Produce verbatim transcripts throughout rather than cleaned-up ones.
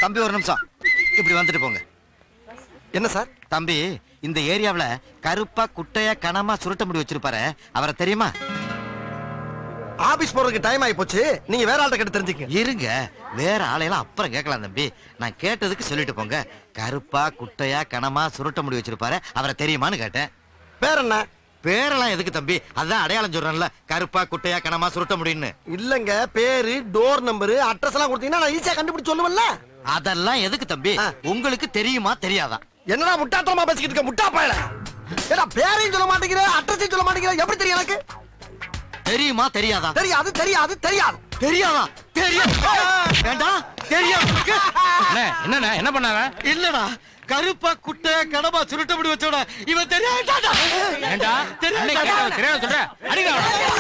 தம்பி ஒரு நிமிஷம் இப்படி வந்துட்டு போங்க. என்ன சார்? தம்பி, இந்த ஏரியாவுல கருப்பா குட்டையா கனமா சுருட்ட முடி வச்சிருப்பாரு, அவரை தெரியுமா? ஆபீஸ் போறதுக்கு டைம் ஆகி போச்சு, நீங்க வேற ஆள்கிட்ட கேட்டு தெரிஞ்சுக்க. இருங்க, வேற ஆளையெல்லாம் அப்புறம் கேட்கலாம் தம்பி. நான் கேட்டதுக்கு சொல்லிட்டு போங்க. கருப்பா குட்டையா கனமா சுருட்ட முடி வச்சிருப்பாரு, அவரை தெரியுமான்னு கேட்டேன். பேர் என்ன? பேரெல்லாம் எதுக்கு தம்பி? அதான் அடையாளம் சொல்றேன்ல, கருப்பா குட்டையா கனமா சுருட்ட முடின்னு. இல்லங்க, பேரு, டோர் நம்பரு, அட்ரஸ் எல்லாம் கொடுத்தீங்கன்னா நான் ஈஸியா கண்டுபிடிச்சு சொல்லுவேன்ல. அதெல்லாம் எதுக்கு தம்பி? உங்களுக்கு தெரியுமா தெரியாதா? என்னடா முட்டாத்தனமா பேசிக்கிட்டு இருக்க முட்டா பயல? ஏடா பேரையும் சொல்ல மாட்டேங்கிற, அட்ரஸையும் சொல்ல மாட்டேங்கிற, எப்படி தெரியும் எனக்கு? தெரியுமா தெரியாதா? தெரியாது தெரியாது தெரியாது தெரியாதா? தெரியும். ஏண்டா தெரியும்? என்ன என்ன பண்ணாங்க? இல்லடா, கருப்பா குட்டை கனமா சுருட்ட முடி வச்சோட இவன் தெரியாதாடா. ஏண்டா தெரியாது தெரியாது சொல்ற? அடிங்க.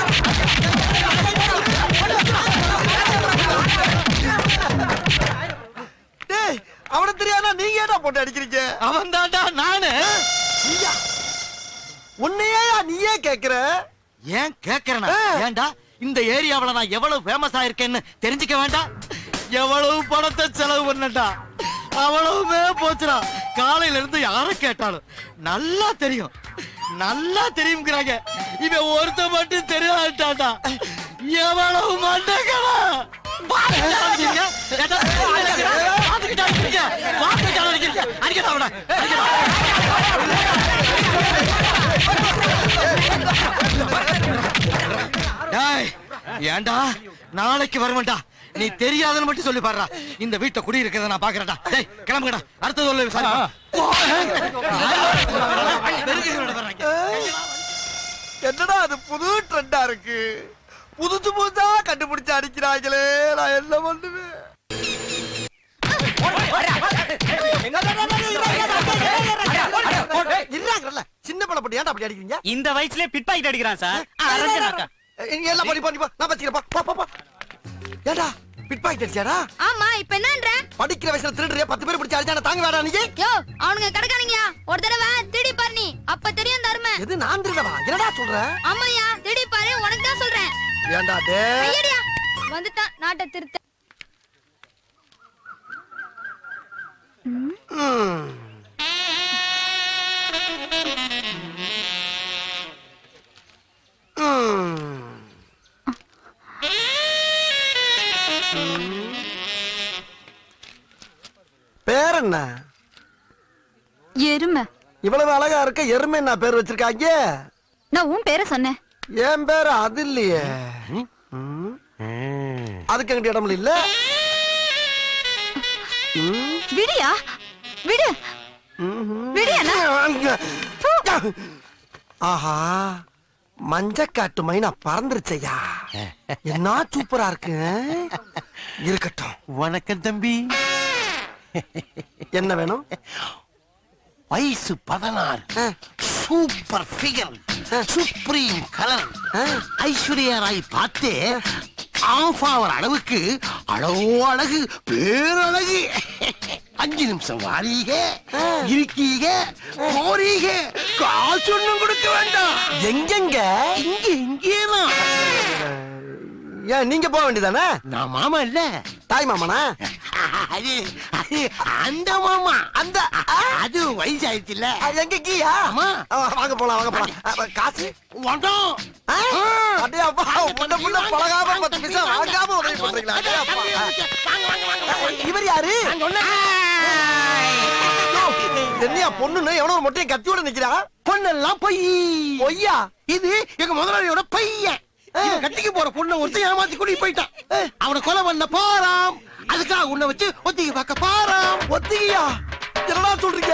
டேய், அவன தெரியாதா நீங்க ஏடா போட்டு அடிக்கிறீங்க? அவன் தான்டா நானு. நீயா? உன்னையே நீயே கேக்குற? ஏன் கேக்குறேனா? ஏண்டா இந்த ஏரியாவுல நான் எவ்வளவு ஃபேமஸ் ஆயிருக்கேன்னு தெரிஞ்சுக்க வேண்டாம்? எவ்வளவு பணத்தை செலவு பண்ணட்டா, அவ்வளவுமே போச்சுடா. காலையில இருந்து யாரை கேட்டாலும் நல்லா தெரியும் நல்லா தெரியுங்கிறாங்க. இவன் ஒருத்த மட்டும் தெரியாட்டாடா. எவ்வளவு மண்டகடா. ஏண்டா நாளைக்கு வருவேன்டா. நீ தெரியாதுன்னு மட்டும் சொல்லி பாருடா. இந்த வீட்டை குடி இருக்கிறத நான் பாக்குறேன்டா. டேய் கிளம்புங்கடா, அடுத்தது சொல்லு. என்னடா அது புது ட்ரெண்டா இருக்கு? புதுசு புதுசா கண்டுபிடிச்சு அடிக்கிறாங்களே, நான் என்ன பண்ணுவேன்? சின்ன பழம் போட்டு ஏன்டா அப்படி அடிக்கிறீங்க? இந்த வயசுல பிட் பாக்கெட் அடிக்கிறான் சார். எல்லாம் பண்ணி பண்ணி நான் பச்சிக்கிறப்பா. ஏடா பிட் பாக்கெட் அடிச்சாடா? ஆமா, இப்ப என்னன்ற? படிக்கிற வயசுல திருடுறியா? பத்து பேர் பிடிச்சு அடிச்சான தாங்க வேடா நீ? யோ, அவனுங்க கடக்கானீங்கயா. ஒரு தடவை திருடி பாரு, நீ அப்ப தெரியும் தர்ம. எது நான் திருடவா? என்னடா சொல்ற? ஆமாயா, திருடி பாரு, உனக்கு தான் சொல்றேன். ஏண்டா டேய்? ஐயடியா, வந்துட்டான் நாட்டை திருத்த. பேர் என்ன? எருமை. இவ்வளவு அழகா இருக்க எருமை என்ன பேர் வச்சிருக்காங்க? நான் உன் பேரை சொன்னேன். என் பேர் அது இல்லையே. அதுக்கு எங்கிட்ட இடம் இல்ல. விடியா விடு விடியா. ஆஹா, மஞ்சக்காட்டு மைனா பறந்துருச்சையா. என்ன சூப்பரா இருக்கு. இருக்கட்டும். வணக்கம் தம்பி. என்ன வேணும்? வயசு பதினாறு, super figure, supreme colour, Aishwarya Rai பார்த்தே ஆஃப் ஆவர் அளவுக்கு அழகோ அழகு, பேரழகு. அஞ்சு நிமிஷம் வாரீக இருக்கீக போறீக, காசு ஒண்ணும் கொடுக்க வேண்டாம். எங்கெங்க? இங்க இங்கேதான். ஏன் நீங்க போக வேண்டியதானே? நான் மாமா இல்ல, தாய் மாமனா? அது அது அந்த மாமா. அந்த அது வயசு ஆயிடுச்சு இல்ல. எங்க கீயா? வாங்க போலாம் வாங்க போலாம். காசு வந்தோம். அடே அப்பா, முன்ன முன்ன பழகாம பத்து பைசா வாங்காம உதவி பண்றீங்களா? அடே அப்பா. இவர் யாரு? என்னையா பொண்ணுன்னு எவனோ ஒரு மொட்டையை கத்தியோட நிக்கிறா? பொண்ணெல்லாம் பொய். பொய்யா? இது எங்க முதலாளியோட பையன். கட்டிக்கு போற பொண்ணை ஒருத்தன் ஏமாத்தி கூட்டிட்டு போயிட்டான். அவனை கொலை பண்ண போறான். அதுக்காக உன்னை வச்சு ஒத்திகை பார்க்க போறான். ஒத்திகையா? என்னடா சொல்றீங்க?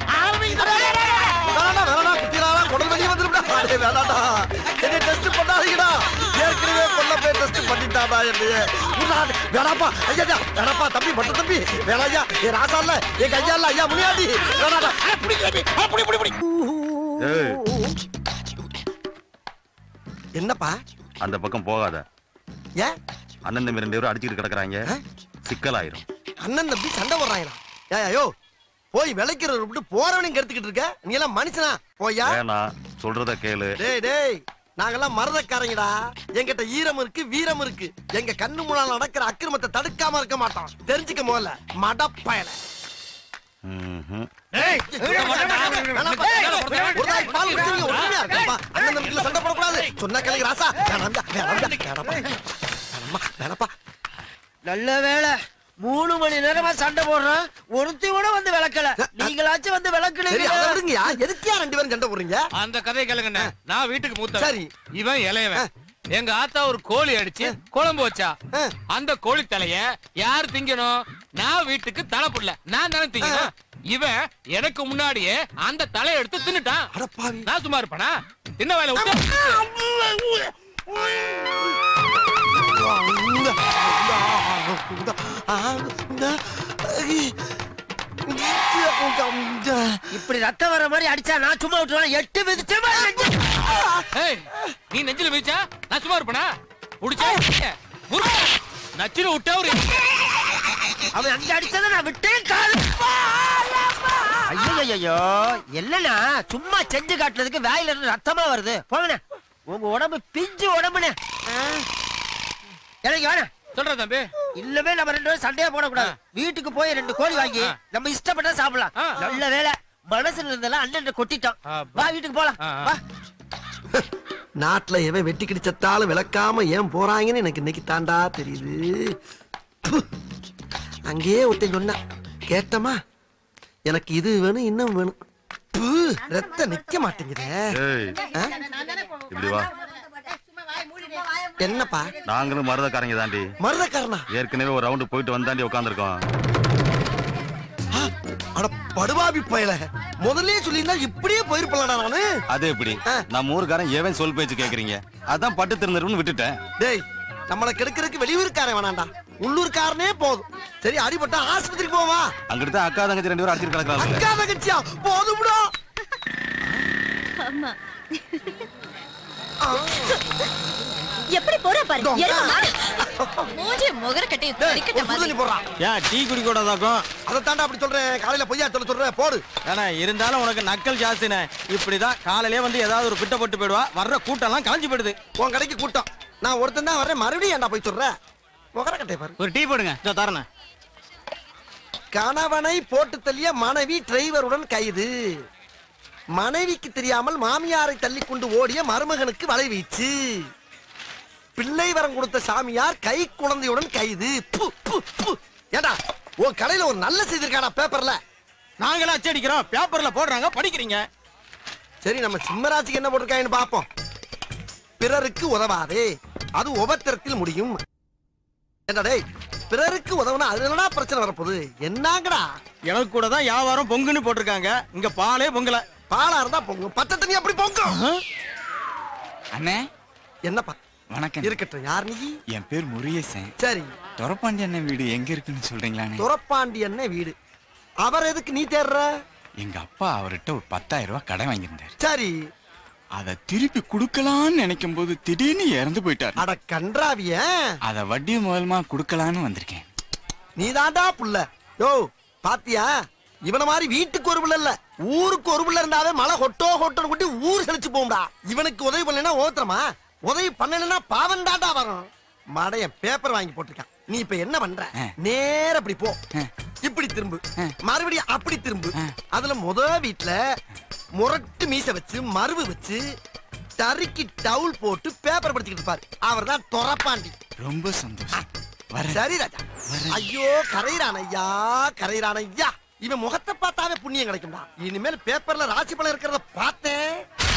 குடல் வெளியே வந்துருடா. வேணாடா, என்ன டெஸ்ட் பண்ணாதீங்கடா. ஏற்கனவே பொண்ண போய் டெஸ்ட் பண்ணிட்டாடா என்னைய. வேணாப்பா ஐயா, வேணாப்பா தம்பி, மட்டும் தம்பி வேணாயா. என் ராசா இல்ல, என் கையா இல்ல, ஐயா முனியாண்டி. வேணாடா. என்னப்பா? அந்த பக்கம் போகாத. ஏன்? அண்ணன் தம்பி ரெண்டு பேரும் அடிச்சுட்டு கிடக்குறாங்க, சிக்கலாயிரும். அண்ணன் தம்பி சண்டை போடுறாங்களா? ஏயோ போய் விளைக்கிறத விட்டு போறவனையும் கெடுத்துக்கிட்டு இருக்க. நீ எல்லாம் மனுஷனா? போயா. வேணா, சொல்றத கேளு. டேய் டேய், நாங்கெல்லாம் மருதக்காரங்கடா. எங்கிட்ட ஈரம் இருக்கு, வீரம் இருக்கு. எங்க கண்ணு முன்னால நடக்கிற அக்கிரமத்தை தடுக்காம இருக்க மாட்டோம். தெரிஞ்சுக்க முதல்ல மடப்பயல. ம்ஹும். சண்டை போடக்கூடாது. சொன்ன கிளம்பி ராசா. வேணப்பா. நல்ல வேளை மூணு மணி நேரமா சண்டை போடுறோம், ஒருத்தி கூட வந்து விளக்கல. நீங்களாச்சும் வந்து விளக்குறீங்க. எதுக்கியா ரெண்டு பேரும் சண்டை போடுறீங்க? அந்த கதையை கேளுங்க. நான் வீட்டுக்கு மூத்த. சரி. இவன் இளையவன். எங்க ஆத்தா ஒரு கோழி அடிச்சு குழம்பு வச்சா. அந்த கோழி தலைய யார் திங்கணும்? நான் வீட்டுக்கு தலை புடல, நான் தானே திங்கணும். இவன் எனக்கு முன்னாடியே அந்த தலையை எடுத்து தின்னுட்டான். நான் சும்மா இருப்பானா? தின்ன வேலை விட்டு இப்படி ரத்தம் வர மாதிரி அடிச்சா நான் சும்மா விட்டுருவேன். எட்டு மிதிச்சு நீ நெஞ்சில மிதிச்சா நான் சும்மா இருப்பேனா? புடிச்சா நச்சில விட்டா ஒரு அவன் அங்க அடிச்சதை நான் விட்டேன். காலு ஐயோ இல்லனா சும்மா செஞ்சு காட்டுறதுக்கு வாயில இருந்து ரத்தமா வருது. போங்கண்ணே, உங்க உடம்பு பிஞ்சு உடம்புனே. எனக்கு வேணாம் சொல்ற தம்பி. இல்லவே நம்ம ரெண்டு பேரும் சண்டையா போடக்கூடாது. வீட்டுக்கு போய் ரெண்டு கோழி வாங்கி நம்ம இஷ்டப்பட்டா சாப்பிடலாம். நல்ல வேலை மனசுல இருந்தெல்லாம் அண்ணன் கொட்டிட்டோம். வா வீட்டுக்கு போலாம். வா. நாட்டுல எவன் வெட்டி கிடிச்சத்தாலும் விளக்காம ஏன் போறாங்கன்னு எனக்கு இன்னைக்கு தாண்டா தெரியுது. அங்கேயே ஒருத்தன் சொன்ன கேட்டமா, எனக்கு இது வேணும் இன்னும் வேணும். ரத்த நிக்க மாட்டேங்குதே. இப்படி வா. என்னப்பா? நாங்களும் மருதக்காரங்க தாண்டி. மருதக்காரனா? ஏற்கனவே ஒரு ரவுண்டு போயிட்டு வந்தாண்டி உட்காந்துருக்கோம். அட படுபாவி பயல, முதல்லயே சொல்லிருந்தா இப்படியே போயிருப்பலடா நானு. அது எப்படி? நம்ம ஊருக்காரன் ஏவன் சொல் பேச்சு கேக்குறீங்க, அதான் பட்டு திருந்தருன்னு விட்டுட்டேன். டேய், நம்மள கெடுக்கிறதுக்கு வெளியூர்காரன் வேணாண்டா, உள்ளூர்காரனே போதும். சரி, அடிபட்டா ஆஸ்பத்திரிக்கு போவா. அங்கிட்டு தான் அக்கா தங்கச்சி ரெண்டு பேரும் அடிச்சிட்டு கிடக்குறாங்க. அக்கா தங்கச்சியா? போதும்டா. அம்மா எப்படி போற பாரு. மூஞ்சி முகர கட்டி தரிக்கட்ட மாதிரி போறா. ஏன் டீ குடி கூடாதாக்கும்? அத தாண்டா அப்படி சொல்றேன். காலையில பொய்யா சொல்ல சொல்றேன். போடு. ஏன்னா இருந்தாலும் உனக்கு நக்கல் ஜாஸ்தினே. இப்படிதான் காலையிலே வந்து ஏதாவது ஒரு பிட்ட போட்டு போயிடுவா. வர்ற கூட்டம் எல்லாம் காஞ்சி போயிடுது. உன் கடைக்கு கூட்டம். நான் ஒருத்தன் தான் வரேன். மறுபடியும் ஏன்டா போய் சொல்ற? முகர கட்டை பாரு. ஒரு டீ போடுங்க. இதோ தரேன். கணவனை போட்டு தள்ளிய மனைவி டிரைவருடன் கைது. மனைவிக்கு தெரியாமல் மாமியாரை தள்ளி கொண்டு ஓடிய மருமகனுக்கு வலை வீச்சு. பிள்ளை வரம் கொடுத்த சாமியார் கை குழந்தையுடன் கைது. ஏடா, உன் கடையில ஒரு நல்ல செய்தி இருக்காடா பேப்பர்ல? நாங்களே அச்சடிக்கிறோம், பேப்பர்ல போடுறாங்க, படிக்கிறீங்க. சரி, நம்ம சிம்மராசிக்கு என்ன போட்டிருக்காங்கன்னு பாப்போம். பிறருக்கு உதவாதே, அது உபத்திரத்தில் முடியும். என்னடே, பிறருக்கு உதவுனா அது என்னடா பிரச்சனை வரப்போகுது? என்னங்கடா? எனக்கு கூட தான் வியாபாரம் பொங்குன்னு போட்டிருக்காங்க. இங்க பாலே பொங்கல. பாலா இருந்தா பொங்கும், பச்சை தண்ணி அப்படி பொங்கும். அண்ணே என்னப்பா? வணக்கம். இருக்கட்டும். யார் நீ? என் பேர் முருகேசன். சரி, தொரப்பாண்டி அண்ணன் வீடு எங்க இருக்குன்னு சொல்றீங்களா? துரப்பாண்டி அண்ணன் வீடு. அவர் எதுக்கு நீ தேடுற? எங்க அப்பா அவர்கிட்ட ஒரு பத்தாயிரம் ரூபாய் கடன் வாங்கியிருந்தாரு. சரி, அத திருப்பி குடுக்கலான்னு நினைக்கும் போது திடீர்னு இறந்து போயிட்டாரு. அட கன்றாவிய, அத வட்டி முதலமா குடுக்கலான்னு வந்திருக்கேன். நீ தாண்டா புள்ள. யோ பாத்தியா, இவன மாதிரி வீட்டுக்கு ஒரு பிள்ளை இல்ல, ஊருக்கு ஒரு பிள்ளை இருந்தாவே மழை கொட்டோ கொட்டோ கொட்டி ஊர் செழிச்சு போகும்டா. இவனுக்கு உதவி பண்ணலன்னா ஓத்திரமா? உதவி பண்ணலன்னா பாவம் தாண்டா வரும். மடைய பேப்பர் வாங்கி போட்டிருக்கான். நீ இப்ப என்ன பண்ற? நேர அப்படி போ, இப்படி திரும்பு, மறுபடியும் அப்படி திரும்பு. அதுல முத வீட்டுல முரட்டு மீச வச்சு மருவு வச்சு தறிக்கு டவுல் போட்டு பேப்பர் படிச்சுக்கிட்டு இருப்பாரு. அவர் தான் துரப்பாண்டி. ரொம்ப சந்தோஷம். சரி ராஜா. ஐயோ, கரையிறான் ஐயா, கரையிறான் ஐயா. இவன் முகத்தை பார்த்தாவே புண்ணியம் கிடைக்கும்டா. இனிமேல் பேப்பர்ல ராசி பலன் இருக்கிறத பார்த்தேன்.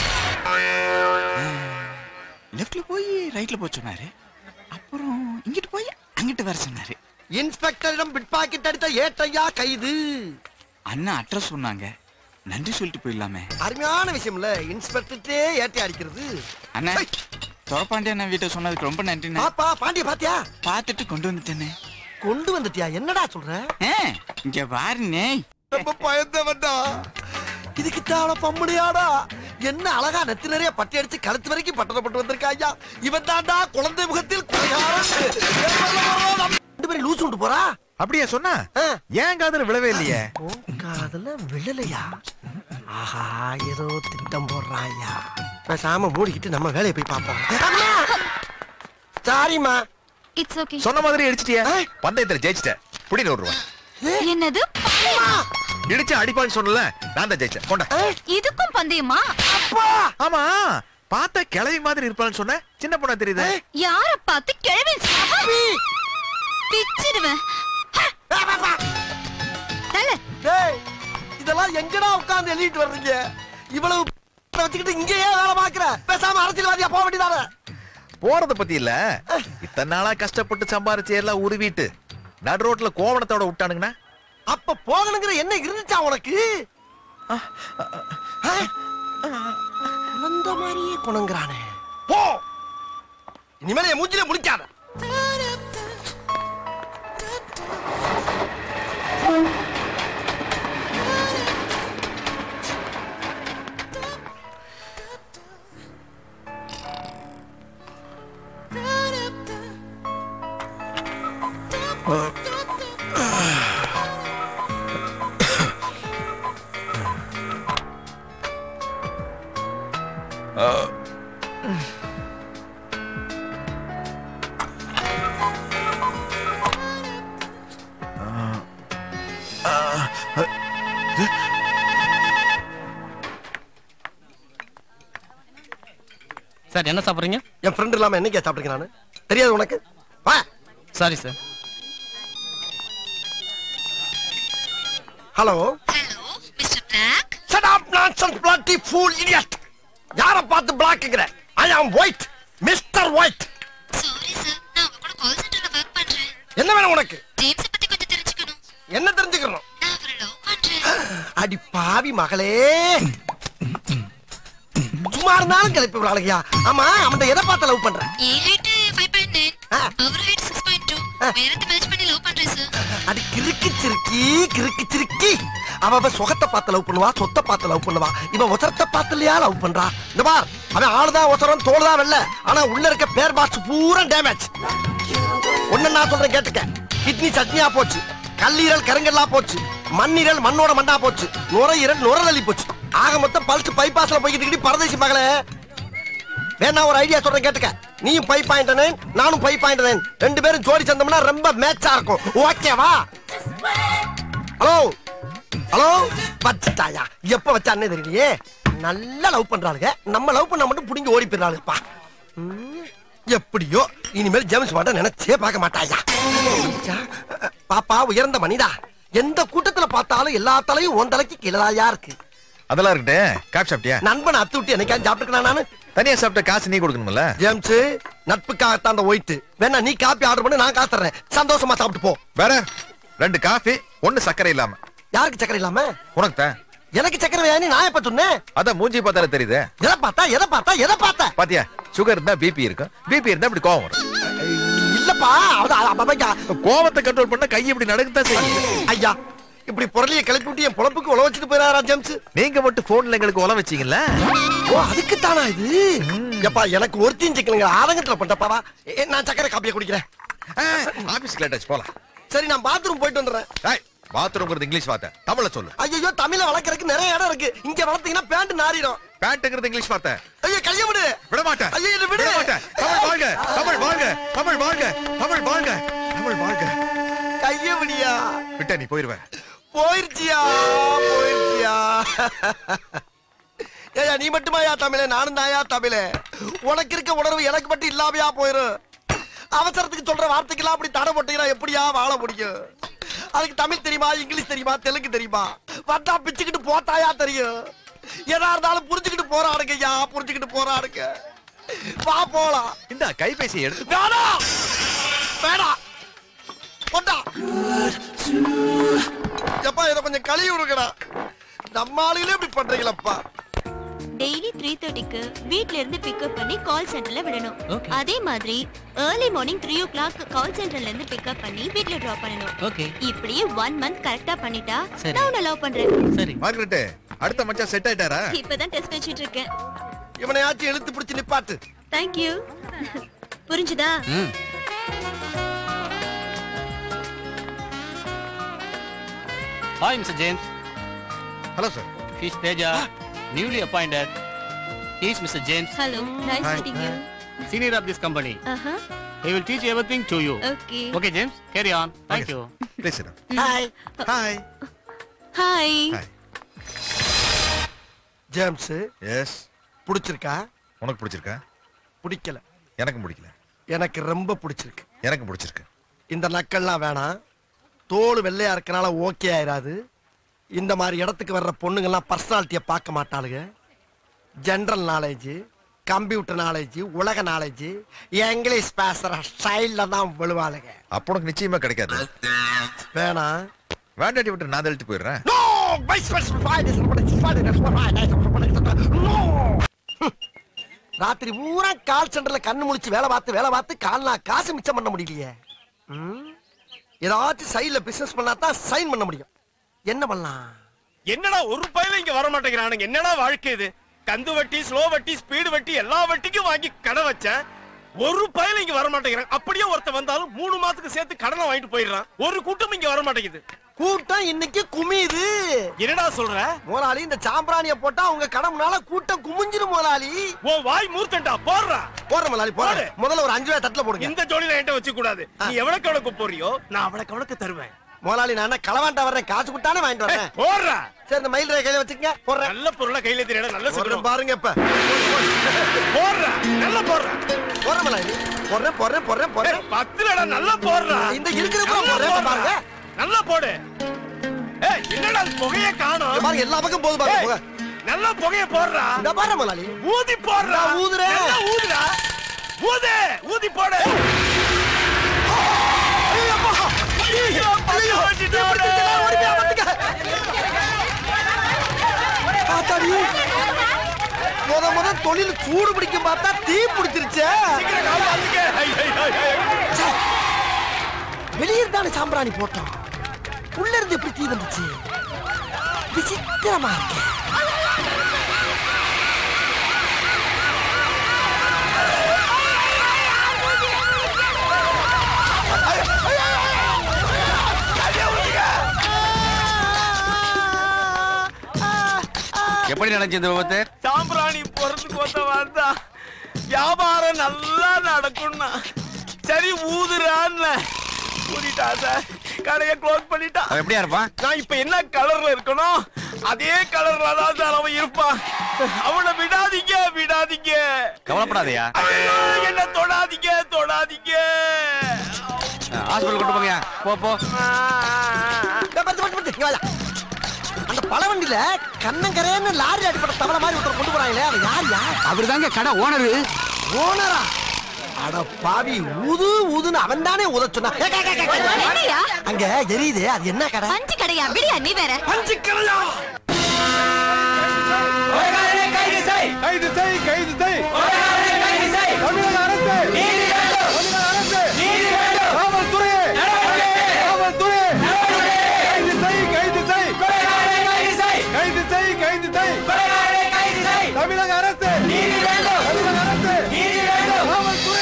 லெஃப்ட்ல போய் ரைட்ல போய் சொன்னாரு. அப்புறம் இங்கிட்டு போய் அங்கிட்டு வர சொன்னாரு. இன்ஸ்பெக்டரிடம் பிட் பாக்கெட் அடித்த ஏட்டையா கைது. அண்ணா அட்ரஸ் சொன்னாங்க, நன்றி சொல்லிட்டு போயிடலாமே. அருமையான விஷயம்ல, இன்ஸ்பெக்டர்ட்டே ஏட்டை அடிக்கிறது. அண்ணா, தொரப்பாண்டி அண்ணன் வீட்டை சொன்னதுக்கு ரொம்ப நன்றி. பாப்பா, பாண்டிய பாத்தியா? பாத்துட்டு கொண்டு வந்துட்டேனே. கொண்டு வந்துட்டியா? என்னடா சொல்ற? இங்க பாருனே. ரொம்ப பயந்தவன்டா. இதுக்கிட்ட பம்முடியாடா. என்ன அழகா நெத்தி நிறைய பட்டி அடிச்சு கழுத்து வரைக்கும் பட்டப்பட்டு வந்திருக்காயா. இவன் தாண்டா குழந்தை முகத்தில் ரெண்டு பேரும் லூசு விட்டு போறா. அப்படியே சொன்னா ஏன் காதல விழவே இல்லையே? காதல விழலையா? ஆஹா, ஏதோ திட்டம் போடுறாயா. பேசாம மூடிக்கிட்டு நம்ம வேலையை போய் பார்ப்போம். சாரிமா. It's okay. சொன்ன மாதிரி அடிச்சிட்டியா? பந்தயத்துல ஜெயிச்சிட்ட. புடில ஒரு ரூபா. என்னது? இடிச்சு அடிப்பான்னு சொன்னல, நான் தான் ஜெயிச்சேன். கொண்டா. இதுக்கும் பந்தயமா? அப்பா. ஆமா, பார்த்தா கிழவி மாதிரி இருப்பான்னு சொன்ன, சின்ன பொண்ணா தெரியுது. யார பார்த்து கிழவி பிச்சிடுவேன். தல. டேய், இதெல்லாம் எங்கடா உட்கார்ந்து எழுதிட்டு வர்றீங்க? இவ்வளவு வச்சுக்கிட்டு இங்கேயே வேலை பாக்குற. பேசாம அரசியல்வாதியா போக வேண்டியதானே? போறத பத்தி இல்ல, இத்தனை நாளா கஷ்டப்பட்டு சம்பாரிச்சு எல்லாம் உருவிட்டு நடு ரோட்ல கோவணத்தோட விட்டானுங்கண்ணா. அப்ப போகணுங்கிற என்ன இருந்துச்சா உனக்கு? குழந்த மாதிரியே குணங்குறானே. போ, இனிமேல என் மூஞ்சிலே முடிக்காத. சார் என்ன சாப்பிடுறீங்க? என் ஃப்ரெண்ட் இல்லாம என்னைக்கு சாப்பிடுறீங்க? நானு தெரியாது உனக்கு? வா. Sorry sir. Hello. Hello mister black. Shut up nonsense bloody fool idiot. யார பார்த்து பிளாக்ங்கற? I am white. Mister White. Sorry sir, நான் உங்க கூட கால் சென்டர்ல வர்க் பண்றேன். என்ன வேணும் உனக்கு? ஜேம்ஸ் பத்தி கொஞ்சம் தெரிஞ்சுக்கணும். என்ன தெரிஞ்சுக்கணும்? நான் அவரை லவ் பண்றேன். அடி பாவி மகளே. சும்மா இருந்தாலும் கிளப்பி விடாளையா? ஆமா, அவன் எதை பார்த்து லவ் பண்ற? ஏ ஹைட் five point nine, அவர் ஹைட் six point two. வேறத்தை மேட்ச் பண்ணி லவ் பண்றேன் சார். அடி கிறுக்கு சிறுக்கி, கிறுக்கு சிறுக்கி. அவ அவ சுகத்தை பார்த்து லவ் பண்ணுவா, சொத்தை பார்த்து லவ் பண்ணுவா. இவன் ஒசரத்தை பார்த்து இல்லையா லவ் பண்றா? இந்த பார், அவன் ஆளுதான் ஒசரம், தோல்தான் வெல்ல. ஆனா உள்ள இருக்க பேர் பாக்ஸ் பூரா டேமேஜ். ஒண்ணு நான் சொல்றேன் கேட்டுக்க. கிட்னி சட்னியா போச்சு, கல்லீரல் கருங்கல்லா போச்சு, மண்ணீரல் மண்ணோட மண்ணா போச்சு, நுரையீரல் நுரலி போச்சு. ஆக மொத்தம் பல்ஸ் பைபாஸ்ல போய்கிட்டு பரதேசி மகளே. வேணா ஒரு ஐடியா சொல்றேன் கேட்டுக்க. நீயும் ஃபைவ் பாயிண்ட் நைன், நானும் ஃபைவ் பாயிண்ட் நைன். ரெண்டு பேரும் ஜோடி சேர்ந்தோம்னா ரொம்ப மேட்சா இருக்கும். ஓகேவா? Hello hello. வச்சுட்டாயா? எப்ப வச்சானே தெரியலையே. நல்லா லவ் பண்றாளுங்க. நம்ம லவ் பண்ணா மட்டும் புடிங்கி ஓடி போயிடறாளுப்பா. எப்படியோ இனிமேல் ஜேம்ஸ் மாட்ட நினைச்சே பார்க்க மாட்டாயா. பாப்பா உயர்ந்த மனிதா, எந்த கூட்டத்துல பார்த்தாலும் எல்லா தலையும் உன் தலைக்கு கீழதாயா இருக்கு. அதெல்லாம் இருக்கட்டும், காப்பி சாப்பிட்டியா? நண்பன் அத்து விட்டு என்னைக்கா சாப்பிட்டுக்கணும்? நானு தனியா சாப்பிட்ட காசு நீ கொடுக்கணும்ல. ஜேம்ஸ், நட்புக்காகத்தான் அந்த ஒயிட். வேணா நீ காப்பி ஆர்டர் பண்ணி நான் காசு தர்றேன். சந்தோஷமா சாப்பிட்டு போ. வேற ரெண்டு காஃபி, ஒண்ணு சக்கரை இல்லாம. யாருக்கு சக்கரை இல்லாம? உனக்கு தான். எனக்கு சக்கரை வேணா நான் எப்ப சொன்னேன்? அதான் மூஞ்சி பார்த்தாலே தெரியுது. எதை பார்த்தா எதை பார்த்தா எதை பார்த்தா? பாத்தியா, சுகர் இருந்தா பிபி இருக்கும், பிபி இருந்தா இப்படி கோவம் வரும். இல்லப்பா, கோவத்தை கண்ட்ரோல் பண்ண கை இப்படி நடக்கத்தான் செய்யும். ஐயா, இப்படி பொருளியை கிளப்பி விட்டு என் பொழப்புக்கு உழ வச்சுட்டு போயிடாரா ஜேம்ஸ்? நீங்க மட்டும் போன்ல எங்களுக்கு உழ வச்சீங்கல்ல. ஓ, அதுக்கு தானா இது? எப்பா, எனக்கு ஒருத்தையும் சிக்கலுங்க ஆதங்கத்துல பண்றப்பாவா. நான் சக்கரை காப்பியை குடிக்கிறேன். ஆபீஸ்க்கு லேட் ஆச்சு, போலாம். சரி, நான் பாத்ரூம் போயிட்டு வந்துடுறேன். பாத்ரூம்ங்கிறது இங்கிலீஷ் வார்த்தை, தமிழ்ல சொல்லு. ஐயோ, தமிழ வளர்க்கறதுக்கு நிறைய இடம் இருக்கு. இங்க வளர்த்தீங்கன்னா பேண்ட் நாறிடும். பேண்ட்ங்கிறது இங்கிலீஷ் வார்த்தை. ஐயோ, கைய விடு. விட மாட்டேன். ஐயோ, என்ன விடு. விட மாட்டேன். தமிழ் வாழ்க, தமிழ் வாழ்க, தமிழ் வாழ்க, தமிழ் வாழ்க, தமிழ் வாழ்க. கைய விடியா. விட்ட நீ போயிருவ. போயிருச்சியா, போயிருச்சியா. ஏயா, நீ மட்டுமாயா தமிழே? நானும் தாயா தமிழே. உனக்கு இருக்க உணர்வு எனக்கு மட்டும் இல்லாமையா போயிரும். அவசரத்துக்கு சொல்ற வார்த்தைக்கெல்லாம் அப்படி தடை போட்டீங்கன்னா எப்படியா வாழ முடியும்? அதுக்கு தமிழ் தெரியுமா, இங்கிலீஷ் தெரியுமா, தெலுங்கு தெரியுமா? வட்டா பிச்சுக்கிட்டு போட்டாயா தெரியும். எதா இருந்தாலும் புரிஞ்சுக்கிட்டு போறாடுங்க ஐயா, புரிஞ்சுக்கிட்டு போறாடுங்க. வா போலாம். இந்த கைபேசி எடுத்து. வேணாம் வேணாம் போட்டா. எப்பா, இதை கொஞ்சம் கழுவி விடுங்கடா. நம்ம ஆளுகளே இப்படி பண்றீங்களப்பா. டெய்லி த்ரீ தேர்ட்டிக்கு வீட்ல இருந்து பிக்கப் பண்ணி கால் சென்டர்ல விடணும். அதே மாதிரி early morning three o'clock call சென்டர்ல இருந்து பிக்கப் பண்ணி வீட்ல டிராப் பண்ணணும். இப்படி ஒன் மந்த் கரெக்டா பண்ணிட்டா நான் உன்னை லவ் பண்றேன். சரி மார்கரெட், அடுத்த மச்சான் செட் ஆயிட்டாரா? இப்பதான் டெஸ்ட் வச்சிட்டு இருக்கேன். இவனையாச்சும் இழுத்து பிடிச்சு நிப்பாட்டு. Thank you. புரிஞ்சுதா? Hi, Mister James. Hello, sir. He's Teja, newly appointed. He is Mister James. Hello, nice Hi. meeting you. Senior of this company. Uh-huh. He will teach everything to you. Okay. Okay, James, carry on. Thank Okay. you. Please sit down. Hi Hi. Hi. Hi. James Yes. பிடிச்சிருக்கா? உனக்கு பிடிச்சிருக்கா? பிடிக்கல. எனக்கும் பிடிக்கல. எனக்கு ரொம்ப பிடிச்சிருக்கு. எனக்கும் பிடிச்சிருக்கு. இந்த நக்கல்லாம் வேணாம். தோல் வெள்ளையா இருக்கனால ஓகே ஆயிராது. இந்த மாதிரி இடத்துக்கு வர்ற பொண்ணுங்கெல்லாம் பர்சனாலிட்டியை பார்க்க மாட்டாளுங்க. ஜெனரல் நாலேஜ், கம்ப்யூட்டர் நாலேஜ், உலக நாலேஜ், இங்கிலீஷ் பேசுற ஸ்டைல்ல தான் விழுவாளுங்க. அப்ப உனக்கு நிச்சயமா கிடைக்காது. வேணாம். வேண்டாட்டி விட்டு நான் தள்ளிட்டு போயிடுறேன். No! Vice No! ராத்திரி பூரா கால் சென்டர்ல கண்ணு முழிச்சு வேலை பார்த்து வேலை பார்த்து கால்னா காசு மிச்சம் பண்ண முடியலையே. ஏதாச்சும் சைடுல பிசினஸ் பண்ணா தான் சைன் பண்ண முடியும். என்ன பண்ணலாம்? என்னடா ஒரு பையில இங்க வர மாட்டேங்கிறானுங்க. என்னடா வாழ்க்கை இது? கந்து வட்டி, ஸ்லோ வட்டி, ஸ்பீடு வட்டி எல்லா வட்டிக்கும் வாங்கி கடை வச்சேன். ஒரு பையில இங்க வர மாட்டேங்கிறாங்க. அப்படியே ஒருத்த வந்தாலும் மூணு மாசத்துக்கு சேர்த்து கடனை வாங்கிட்டு போயிடுறான். ஒரு கூட்டம் இங்க வர மாட்டேங்குது. கூட்டம் இன்னைக்கு குமியுது. என்னடா சொல்ற? முதலாளி இந்த சாம்பிராணிய போட்டா உங்க கடை முன்னால கூட்டம் குமிஞ்சிரும் முதலாளி. ஓ வாய் மூர்த்தண்டா போடுறா. போடுற முதலாளி போடு. முதல்ல ஒரு அஞ்சு ரூபாய் தட்டுல போடுங்க. இந்த ஜோடியில என்கிட்ட வச்சு கூடாது. நீ எவ்வளவுக்கு எவ்வளவுக்கு போறியோ நான் அவ்வளவுக்கு அவ்வளவுக்கு தருவேன். முதலாளி நான் என்ன களவாண்டா வர்றேன், காசு கொடுத்தானே வாங்கிட்டு வரேன். போடுறா. சரி இந்த மயில் ரேகை கையில வச்சுக்கங்க. போடுறேன். நல்ல பொருளை கையில தெரியல. நல்ல சொல்றேன் பாருங்க இப்ப. போடுறா. நல்லா போடுறா. போடுற முதலாளி. போடுறேன் போடுறேன் போடுறேன் போடுறேன். பத்துலடா நல்லா போடுறா. இந்த இருக்கிற கூட போடுறேன் பாருங்க. நல்லா போடு. ஏய் என்னடா புகைய காணோம்? பாருங்க எல்லா பக்கம் போது பாருங்க புகை. நல்லா புகைய போடுறா. இந்த பாரு முதலாளி. ஊதி போடுறா. ஊதுறேன். நல்லா ஊதுடா. ஊது. ஊதி போடு. ஐயோ அப்பா. ஐயோ ஐயோ. ஓடியா வந்துங்க. பாத்தாடி. முத முத தொழில் சூடு பிடிக்கும் பார்த்தா தீ பிடிச்சிருச்சே. சீக்கிரம் கால் பாத்துக்க. ஐ ஐ ஐ. வெளியே தானே சாம்பிராணி போட்டோம். உள்ள இருந்து எப்படி தீ வந்துச்சு? விசித்திரமா இருக்கு. எப்படி நடந்துச்சு இந்த விபத்து? சாம்பிராணி போறதுக்கு வந்த வந்தா வியாபாரம் நல்லா நடக்கும்னா சரி ஊதுறான்னு ஊதிட்டா சார். கடையை க்ளோஸ் பண்ணிட்டா. அவன் எப்படியா இருப்பான்? நான் இப்ப என்ன கலர்ல இருக்கணும் அதே கலர்ல தான் சார் அவன் இருப்பான். அவனை விடாதீங்க விடாதீங்க. கவலைப்படாதயா. என்ன தொடாதீங்க தொடாதீங்க. ஹாஸ்பிடல் கொண்டு போங்க. போ போ. அந்த பழவண்டியில கண்ணங்கரேன்னு லாரி அடிப்பட்ட தவளை மாதிரி ஒருத்தர் கொண்டு போறாங்களே அது யார் யார்? அவர் தாங்க கடை ஓனரு. ஓனரா? அட பாவி ஊது ஊதுன்னு அவன் தானே ஊத சொன்னா. என்னையா? அங்க எரியுது அது என்ன கடை? பஞ்சு கடையா? விடியா நீ வேற. பஞ்சு கடையா? கைது செய் கைது செய் கைது செய். தமிழக அரசு நீதி வேண்டும். தமிழக அரசு நீதி வேண்டும். காவல்துறை காவல்துறை கைது செய் கைது செய் கைது செய் கைது செய் கைது செய். தமிழக அரசு நீதி வேண்டும். தமிழக அரசு நீதி வேண்டும். காவல்துறை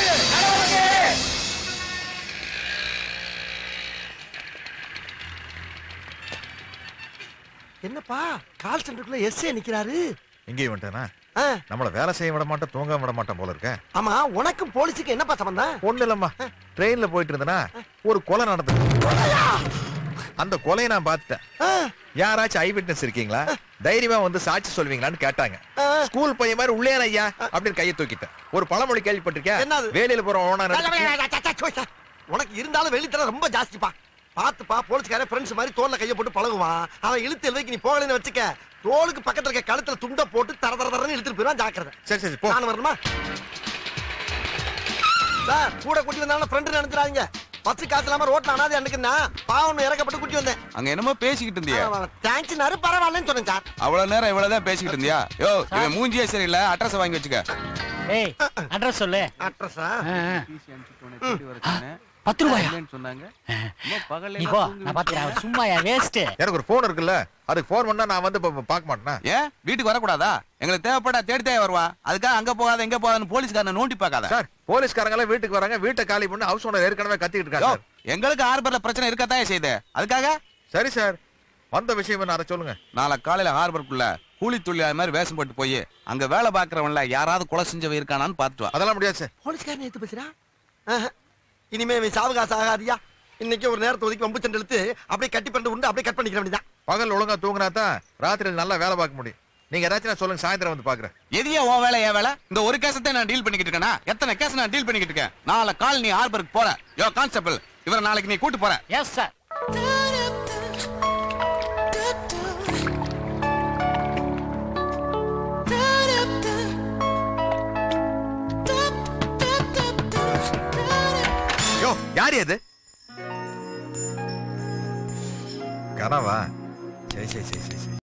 என்னப்பா கால் சென்டருக்குள்ள எஸ்ஏ நிக்கிறாரு. இங்கே வந்துட்டானா? ஆ, நம்மள வேலை செய்ய விட மாட்டேன், தூங்க விட மாட்டேன் போல இருக்க. ஆமா உனக்கும் போலீஸுக்கு என்னப்பா சம்பந்தம்? ஒண்ணு இல்லம்மா, ட்ரெயின்ல போயிட்டு இருந்தனா ஒரு கொலை நடந்தது. அந்த கொலையை நான் பார்த்துட்டேன். ஆ, யாராச்சும் ஐ விட்னஸ் இருக்கீங்களா, தைரியமா வந்து சாட்சி சொல்வீங்களான்னு கேட்டாங்க. ஆ. ஸ்கூல் பையன் மாதிரி உள்ளே ஐயா அப்படின்னு கையை தூக்கிட்டேன். ஒரு பழமொழி கேள்விப்பட்டிருக்கேன். என்னது? வேலையில போற ஓனர் உனக்கு இருந்தாலும் வெளித்தர ரொம்ப ஜாஸ்திப்பா. பாத்துப்பா போலீஸ்காரன் ஃப்ரெண்ட்ஸ் மாதிரி தோல்ல கையை போட்டு பழகுவான். அவன் இழுத்து எழுதிக்கு நீ போகலன்னு வச்சுக்க, தோலுக்கு பக்கத்துல இருக்க கழுத்துல துண்டை போட்டு தர தர தரன்னு இழுத்துட்டு போயிடும். ஜாக்கிரதை. சரி சரி போ. நான் வரணுமா சார்? கூட கூட்டி வந்தாலும் ஃப்ரெண்டு நினைச்சிடாதீங்க. பஸ் காசு இல்லாம ரோட்ல அனாதை அன்னைக்குன்னா பாவம் இறக்கப்பட்டு கூட்டி வந்தேன். அங்க என்னமோ பேசிக்கிட்டு இருந்தியா? தேங்க்ஸ்னாரு பரவாயில்லன்னு சொன்னேன் சார். அவ்வளவு நேரம் இவ்வளவுதான் பேசிக்கிட்டு இருந்தியா? யோ இவன் மூஞ்சியே சரியில்லை, அட்ரஸ் வாங்கி வச்சுக்க. ஏய் அட்ரஸ் சொல்லு. அட்ரஸா? பத்து ரூபாயா சொன்னாங்க. நீ போ, நான் பாத்துறேன். சும்மாயா வேஸ்ட். எனக்கு ஒரு போன் இருக்குல்ல, அதுக்கு போன் பண்ணா நான் வந்து பார்க்க மாட்டேனா? ஏன் வீட்டுக்கு வரக்கூடாதா? எங்களுக்கு தேவைப்பட்டா தேடி தேவை வருவான். அதுக்காக அங்க போகாத எங்க போகாதன்னு போலீஸ்காரனை நோண்டி பார்க்காத. சார் போலீஸ்காரங்க எல்லாம் வீட்டுக்கு வராங்க, வீட்டை காலி பண்ணி ஹவுஸ் ஓனர் ஏற்கனவே கத்திக்கிட்டு இருக்காங்க சார். எங்களுக்கு ஹார்பர்ல பிரச்சனை இருக்கத்தான் செய்யுது. அதுக்காக சரி சார், வந்த விஷயம் என்ன அதை சொல்லுங்க. நாளை காலையில ஹார்பருக்குள்ள கூலி தொழிலாளி மாதிரி வேஷம் போட்டு போய் அங்க வேலை பாக்குறவன்ல யாராவது கொலை செஞ்சவன் இருக்கானான்னு பாத்துட்டு வா. அதெல்லாம் முடியாது சார். போலீஸ்காரன் எடுத்து பேசுறா. இனிமே இவன் சாவகாசம் ஆகாதியா. இன்னைக்கு ஒரு நேரத்தை ஒதுக்கி வம்பு சண்டை எடுத்து அப்படியே கட்டி பண்ணிட்டு உண்டு அப்படியே கட் பண்ணிக்கிற வேண்டியதான். பகல் ஒழுங்கா தூங்கினா தான் ராத்திரி நல்லா வேலை பார்க்க முடியும். நீங்க ஏதாச்சும் சொல்லுங்க, சாயந்தரம் வந்து பாக்குறேன். எதையா உன் வேலை என் வேலை? இந்த ஒரு கேசத்தை நான் டீல் பண்ணிக்கிட்டு இருக்கேனா? எத்தனை கேஸ் நான் டீல் பண்ணிக்கிட்டு இருக்கேன். நாளை கால் நீ ஹார்பருக்கு போற. யோ கான்ஸ்டபிள், இவரை நாளைக்கு நீ கூட்டு போற. Yes sir. யோ யார் அது? கனவா? சரி சரி சரி சரி